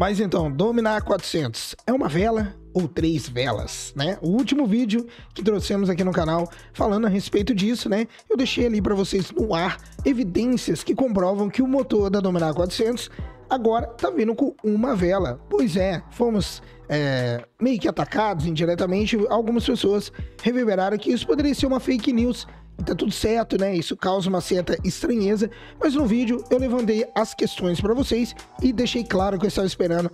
Mas então, Dominar 400 é uma vela ou 3 velas, né? O último vídeo que trouxemos aqui no canal falando a respeito disso, né? Eu deixei ali para vocês no ar evidências que comprovam que o motor da Dominar 400 agora tá vindo com uma vela. Pois é, fomos meio que atacados indiretamente. Algumas pessoas reverberaram que isso poderia ser uma fake news. E tá tudo certo, né? Isso causa uma certa estranheza, mas no vídeo eu levantei as questões para vocês e deixei claro que eu estava esperando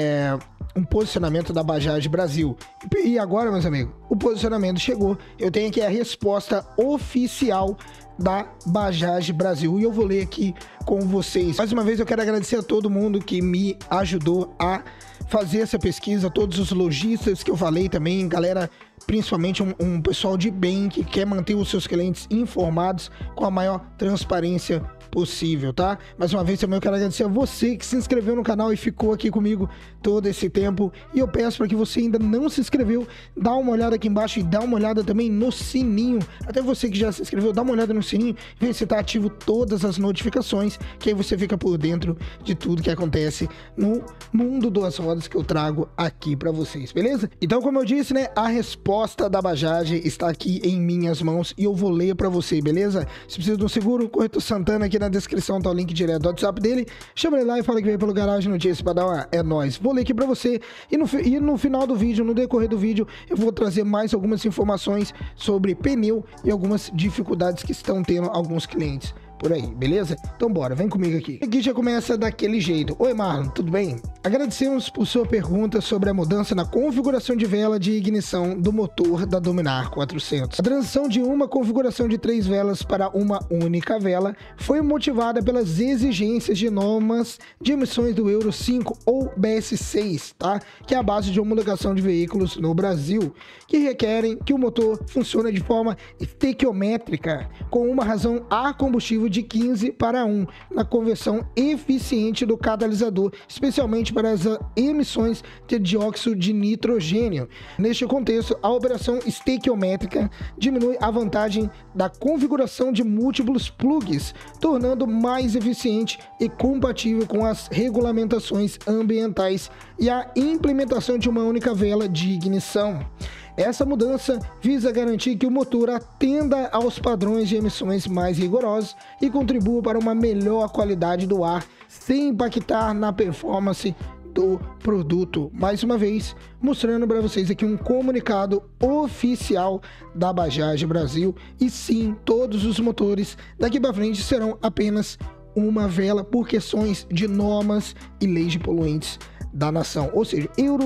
um posicionamento da Bajaj Brasil. E agora, meus amigos, o posicionamento chegou. Eu tenho aqui a resposta oficial da Bajaj Brasil e eu vou ler aqui com vocês. Mais uma vez eu quero agradecer a todo mundo que me ajudou a fazer essa pesquisa, todos os lojistas que eu falei também, galera, principalmente um pessoal de bem que quer manter os seus clientes informados com a maior transparência possível, tá? Mais uma vez também eu quero agradecer a você que se inscreveu no canal e ficou aqui comigo todo esse tempo, e eu peço para que você ainda não se inscreveu, dá uma olhada aqui embaixo e dá uma olhada também no sininho, até você que já se inscreveu, dá uma olhada no sininho, vê se tá ativo todas as notificações, que aí você fica por dentro de tudo que acontece no mundo das rodas que eu trago aqui para vocês, beleza? Então, como eu disse, né, a resposta da Bajaj está aqui em minhas mãos e eu vou ler para você, beleza? Se precisa de um seguro, Corretor Santana, aqui na descrição tá o link direto do WhatsApp dele, chama ele lá e fala que veio pelo Garagem Notícias para dar uma nóis. Vou ler aqui para você e no final do vídeo, no decorrer do vídeo, eu vou trazer mais algumas informações sobre pneu e algumas dificuldades que estão tendo alguns clientes por aí, beleza? Então bora, vem comigo aqui. Aqui já começa daquele jeito. Oi Marlon, tudo bem? Agradecemos por sua pergunta sobre a mudança na configuração de vela de ignição do motor da Dominar 400. A transição de uma configuração de 3 velas para uma única vela foi motivada pelas exigências de normas de emissões do Euro 5 ou BS6, tá? Que é a base de homologação de veículos no Brasil, que requerem que o motor funcione de forma estequiométrica, com uma razão a combustível de 15:1 na conversão eficiente do catalisador, especialmente para as emissões de dióxido de nitrogênio. Neste contexto, a operação estequiométrica diminui a vantagem da configuração de múltiplos plugs, tornando mais eficiente e compatível com as regulamentações ambientais e a implementação de uma única vela de ignição. Essa mudança visa garantir que o motor atenda aos padrões de emissões mais rigorosos e contribua para uma melhor qualidade do ar, sem impactar na performance do produto. Mais uma vez, mostrando para vocês aqui um comunicado oficial da Bajaj Brasil. E sim, todos os motores daqui para frente serão apenas uma vela por questões de normas e leis de poluentes da nação, ou seja, Euro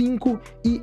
5 e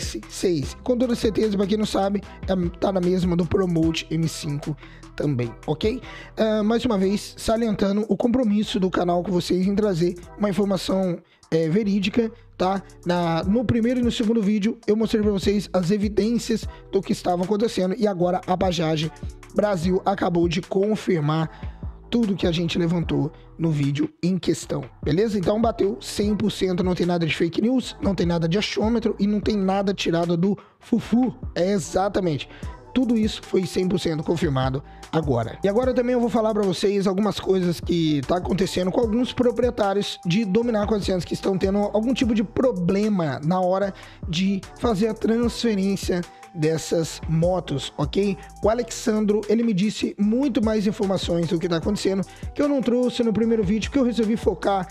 BS6. Com toda certeza, para quem não sabe, tá na mesma do Promote M5 também, ok? Mais uma vez, salientando o compromisso do canal com vocês em trazer uma informação verídica, tá? No primeiro e no segundo vídeo, eu mostrei para vocês as evidências do que estava acontecendo e agora a Bajaj Brasil acabou de confirmar tudo que a gente levantou no vídeo em questão, beleza? Então bateu 100%, não tem nada de fake news, não tem nada de achômetro e não tem nada tirado do fufu. Exatamente. Tudo isso foi 100% confirmado agora. E agora também eu vou falar para vocês algumas coisas que tá acontecendo com alguns proprietários de Dominar 400 que estão tendo algum tipo de problema na hora de fazer a transferência dessas motos, ok? O Alexandro, ele me disse muito mais informações do que tá acontecendo, que eu não trouxe no primeiro vídeo, que eu resolvi focar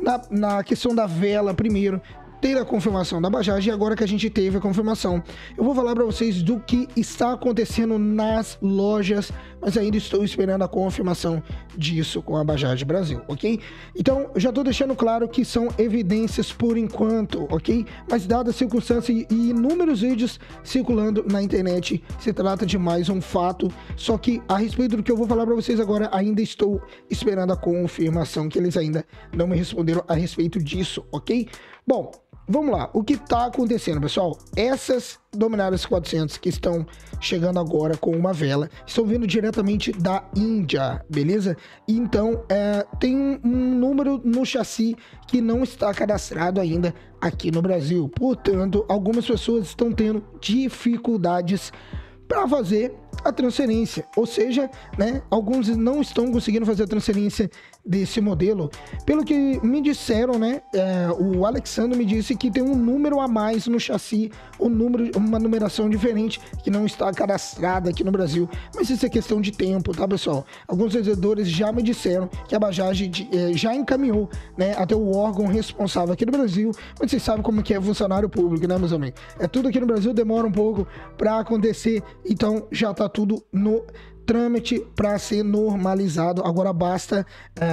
na questão da vela primeiro, ter a confirmação da Bajaj, e agora que a gente teve a confirmação, eu vou falar para vocês do que está acontecendo nas lojas, mas ainda estou esperando a confirmação disso com a Bajaj Brasil, ok? Então, eu já estou deixando claro que são evidências por enquanto, ok? Mas dada a circunstância e inúmeros vídeos circulando na internet, se trata de mais um fato, só que a respeito do que eu vou falar para vocês agora, ainda estou esperando a confirmação, que eles ainda não me responderam a respeito disso, ok? Bom, vamos lá, o que está acontecendo, pessoal? Essas Dominares 400 que estão chegando agora com uma vela estão vindo diretamente da Índia, beleza? Então, tem um número no chassi que não está cadastrado ainda aqui no Brasil. Portanto, algumas pessoas estão tendo dificuldades para fazer a transferência, ou seja, né, alguns não estão conseguindo fazer a transferência desse modelo, pelo que me disseram, né, o Alexandre me disse que tem um número a mais no chassi, uma numeração diferente que não está cadastrada aqui no Brasil, mas isso é questão de tempo, tá, pessoal? Alguns vendedores já me disseram que a Bajaj já encaminhou, né, até o órgão responsável aqui no Brasil, mas vocês sabem como que é funcionário público, né, meus amigos? Tudo aqui no Brasil demora um pouco para acontecer, então já tá tudo no trâmite para ser normalizado. Agora basta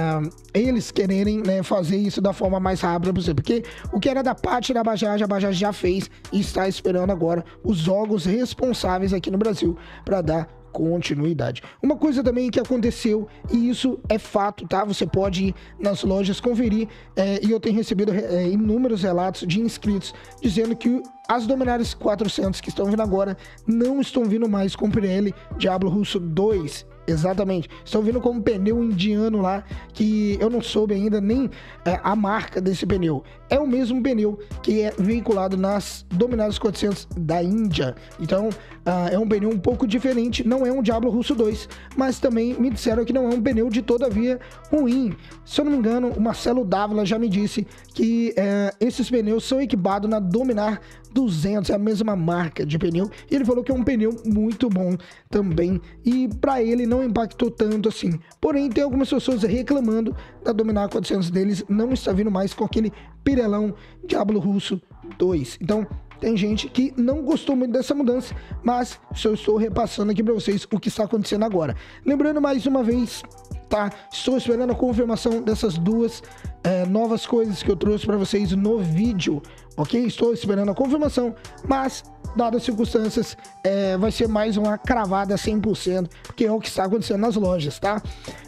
eles quererem, né, fazer isso da forma mais rápida possível, porque o que era da parte da Bajaj, a Bajaj já fez e está esperando agora os órgãos responsáveis aqui no Brasil para dar continuidade. Uma coisa também que aconteceu, e isso é fato, tá? Você pode ir nas lojas conferir, e eu tenho recebido inúmeros relatos de inscritos dizendo que as Dominares 400 que estão vindo agora não estão vindo mais com Pirelli Diablo Russo 2. Exatamente, estão vindo com um pneu indiano lá, que eu não soube ainda nem a marca desse pneu. É o mesmo pneu que é veiculado nas Dominares 400 da Índia. Então, é um pneu um pouco diferente, não é um Diablo Russo 2, mas também me disseram que não é um pneu de todavia ruim. Se eu não me engano, o Marcelo Dávila já me disse que esses pneus são equipados na Dominar 200, é a mesma marca de pneu, e ele falou que é um pneu muito bom também, e para ele não impactou tanto assim. Porém, tem algumas pessoas reclamando da Dominar 400 deles não está vindo mais com aquele pirelão Diablo Russo 2. Então, tem gente que não gostou muito dessa mudança, mas eu estou repassando aqui para vocês o que está acontecendo agora. Lembrando mais uma vez, tá? Estou esperando a confirmação dessas duas novas coisas que eu trouxe para vocês no vídeo, ok? Estou esperando a confirmação, mas dadas as circunstâncias, vai ser mais uma cravada 100%, porque é o que está acontecendo nas lojas, tá?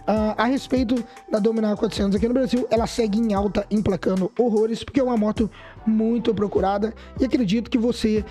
A respeito da Dominar 400 aqui no Brasil, ela segue em alta, emplacando horrores, porque é uma moto muito procurada, e acredito que você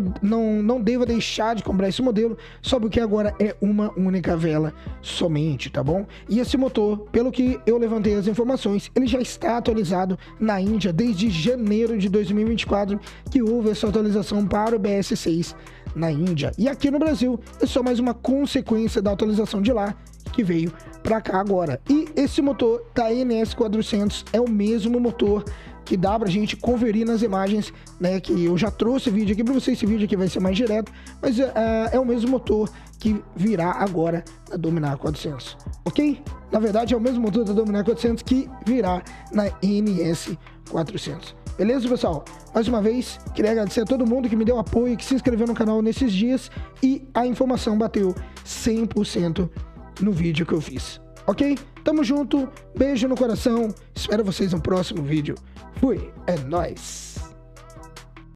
não deva deixar de comprar esse modelo, só porque agora é uma única vela somente, tá bom? E esse motor, pelo que eu levantei as informações, ele já está atualizado na Índia desde janeiro de 2024, que houve essa atualização para o BS6 na Índia. E aqui no Brasil é só mais uma consequência da atualização de lá, que veio para cá agora. E esse motor da NS 400 é o mesmo motor que dá pra gente conferir nas imagens, né, que eu já trouxe vídeo aqui para vocês. Esse vídeo aqui vai ser mais direto, mas é o mesmo motor que virá agora na Dominar 400, ok? Na verdade é o mesmo motor da Dominar 400 que virá na NS 400. Beleza, pessoal? Mais uma vez, queria agradecer a todo mundo que me deu apoio, que se inscreveu no canal nesses dias, e a informação bateu 100% no vídeo que eu fiz, ok? Tamo junto, beijo no coração, espero vocês no próximo vídeo. Fui, é nóis!